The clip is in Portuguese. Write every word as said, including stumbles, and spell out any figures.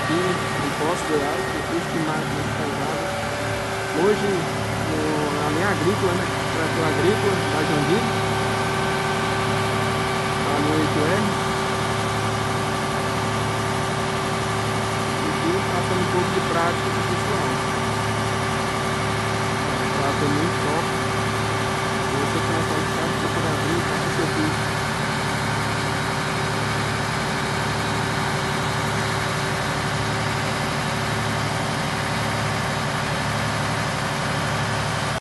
aqui em Poços, Goiás, no curso de máquinas pesadas. Hoje, no, na linha agrícola, né? Trator agrícola da Jandira, lá no oito R. E aqui passando um pouco de prática